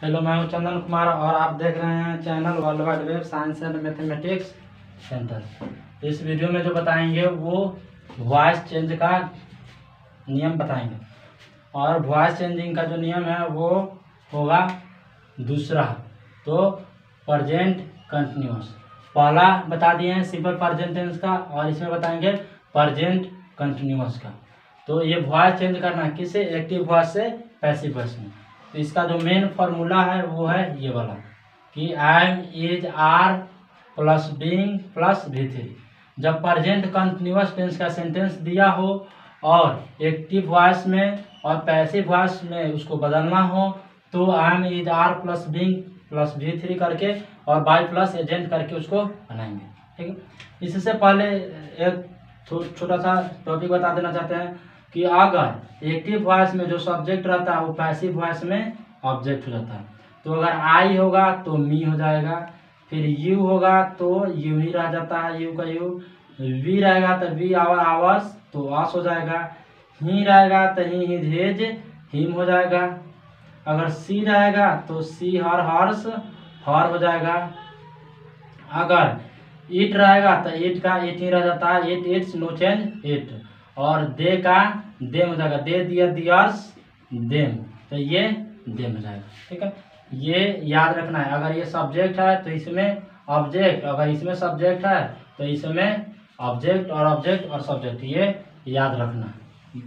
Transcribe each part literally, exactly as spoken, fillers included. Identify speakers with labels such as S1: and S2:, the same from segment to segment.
S1: Hello, मैं हूं चंदन कुमार और आप देख रहे हैं channel world wide web science and mathematics centre. इस वीडियो में जो बताएंगे वो वॉइस चेंज का नियम बताएंगे और वॉइस चेंजिंग का जो नियम है वो होगा दूसरा, तो प्रेजेंट कंटिन्यूअस। पहला बता दिए हैं सिंपल प्रेजेंट टेंस का और इसमें बताएंगे प्रेजेंट कंटिन्यूअस का। तो ये वॉइस चेंज करना है किससे, एक्टिव वॉइस से पैसिव वॉइस में। तो इसका जो मेन फार्मूला है वो है ये वाला कि am is are plus being plus V three. जब प्रेजेंट कंटिन्यूअस टेंस का सेंटेंस दिया हो और एक्टिव वॉइस में और पैसिव वॉइस में उसको बदलना हो तो am is are plus being plus V three करके और बाई प्लस एजेंट करके उसको बनाएंगे। ठीक है, इससे पहले एक छोटा सा टॉपिक बता देना चाहते हैं कि अगर एक्टिव वॉइस में जो सब्जेक्ट रहता है वो पैसिव वॉइस में ऑब्जेक्ट हो जाता है। तो अगर आई होगा तो मी हो जाएगा, फिर यू होगा तो यू ही रह जाता है, यू का यू। वी रहेगा तो वी आवर आवर्स तो आस हो जाएगा। ही रहेगा तो ही हिज हेज हिम हो जाएगा। अगर सी रहेगा तो सी हर हर्स हर हो जाएगा। अगर इट रहेगा तो इट का इट ही रह जाता है, it it's no change it. और दे का देम हो जाएगा, दे दिया दियर्स देम, तो ये देम हो जाएगा। ठीक है, ये याद रखना है। अगर ये सब्जेक्ट है तो इसमें ऑब्जेक्ट, अगर इसमें सब्जेक्ट है तो इसमें ऑब्जेक्ट और ऑब्जेक्ट और सब्जेक्ट, ये याद रखना है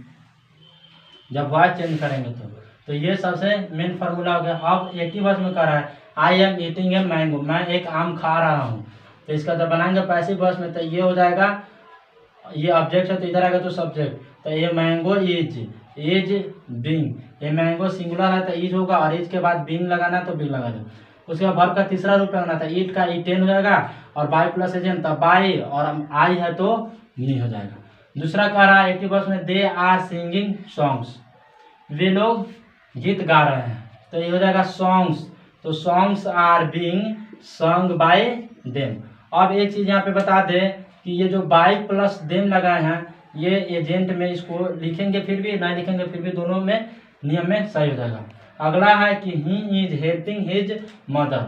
S1: जब वॉइस चेंज करेंगे तो। तो ये सबसे मेन फार्मूला हो गया। अब एक्टिव वॉइस में कह रहा है I am eating a mango, मैं एक आम खा रहा हूँ। तो इसका जब बनाएंगे पैसिव वॉइस में तो ये हो जाएगा, ये ऑब्जेक्ट है तो इधर आएगा तो सब्जेक्ट। तो ये मैंगो इज इज बीइंग, ये मैंगो सिंगुलर है तो इज होगा और इज के बाद बीइंग लगाना है तो बीइंग लगा दो। उसके बाद वर्ब का तीसरा रूप लगाना था, ईट का ईटेन हो जाएगा और बाई प्लस एजेंट तो बाई और आई है तो मी हो जाएगा। दूसरा कह रहा है एक्टिव वॉइस में दे आर सिंगिंग सॉन्ग्स, वे लोग गीत गा रहे हैं तो ये हो जाएगा सॉन्ग्स। तो songs are being song by them. अब एक चीज यहाँ पे बता दें कि ये जो बाई प्लस देम लगाए हैं ये एजेंट में इसको लिखेंगे फिर भी नहीं लिखेंगे फिर भी दोनों में नियम में सही हो जाएगा। अगला है कि he is helping his mother,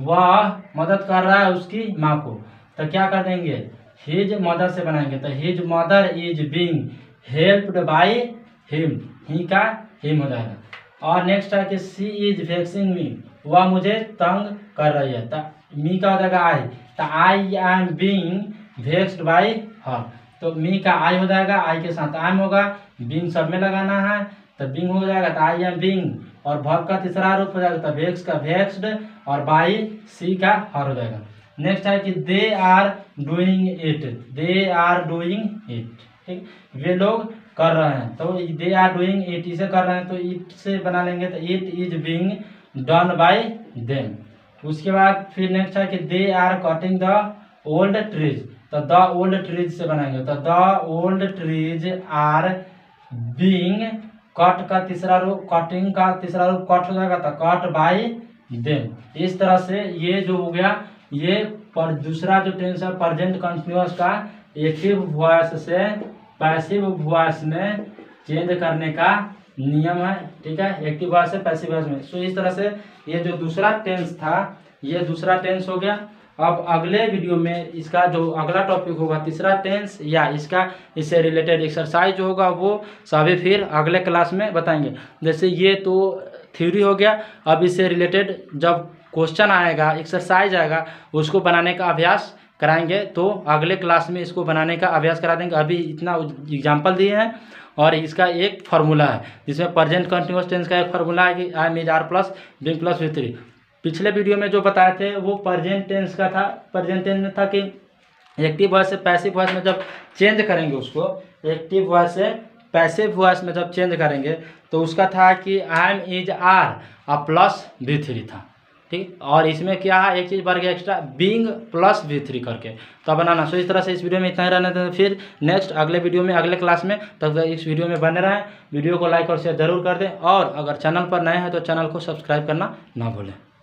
S1: वह मदद कर रहा है उसकी माँ को। तो क्या कर देंगे, हिज मदर से बनाएंगे तो his mother is being helped by him, he का हिम हो जाएगा। और नेक्स्ट है कि सी इज वेक्सिंग मी, वह मुझे तंग कर रही है तो मी का हो जाएगा आई। तो I am being vexed by her, तो मी का आई हो जाएगा, आई के साथ एम होगा, बीइंग सब में लगाना है तो बीइंग हो जाएगा। तो आई एम बीइंग और वर्ब का तीसरा रूप हो जाएगा तो वेक्स का वेक्स्ड और बाई सी का हर हो जाएगा। नेक्स्ट है कि they are doing it, they are doing it. ठीक, वे लोग कर रहे हैं तो दे आर डूइंग इट, इसे कर रहे हैं तो इट से बना लेंगे तो it is being done by them. उसके बाद फिर नेक्स्ट है कि they are cutting the old trees, तो द ओल्ड ट्रीज से बनाएंगे तो the old trees are being cut का तीसरा रूप, कटिंग का तीसरा रूप कट हो जाएगा तो कट बाय देम। इस तरह से ये जो हो गया ये पर दूसरा जो टेंस है प्रेजेंट कंटिन्यूअस का एक्टिव वॉइस से पैसिव वॉइस में चेंज करने का नियम है। ठीक है, एक्टिव वॉइस से पैसिव वॉइस में। सो इस तरह से ये जो दूसरा टेंस था ये दूसरा टेंस हो गया। अब अगले वीडियो में इसका जो अगला टॉपिक होगा तीसरा टेंस या इसका इससे रिलेटेड एक्सरसाइज जो होगा वो सभी फिर अगले क्लास में बताएंगे। जैसे ये तो थ्योरी हो गया, अब इससे रिलेटेड जब क्वेश्चन आएगा एक्सरसाइज आएगा उसको बनाने का अभ्यास कराएंगे तो अगले क्लास में इसको बनाने का अभ्यास करा देंगे। अभी इतना एग्जाम्पल दिए हैं और इसका एक फार्मूला है जिसमें प्रेजेंट कंटिन्यूअस टेंस का एक फार्मूला है कि I am is are plus being plus V three. पिछले वीडियो में जो बताए थे वो प्रेजेंट टेंस का था, प्रेजेंट टेंस में था कि एक्टिव वॉइस से पैसिव वॉइस में जब चेंज करेंगे उसको, एक्टिव वॉइस से पैसिव वॉइस में जब चेंज करेंगे तो उसका था कि आई एम इज आर और प्लस वी थ्री था। ठीक, और इसमें क्या है एक चीज़ बढ़ गया extra, being plus V three करके तो बनाना। सो इस तरह से इस वीडियो में इतना ही रहने दें, फिर नेक्स्ट अगले वीडियो में अगले क्लास में तब तक इस वीडियो में बने रहें। वीडियो को लाइक और शेयर जरूर कर दें और अगर चैनल पर नए हैं तो चैनल को सब्सक्राइब करना ना भूलें।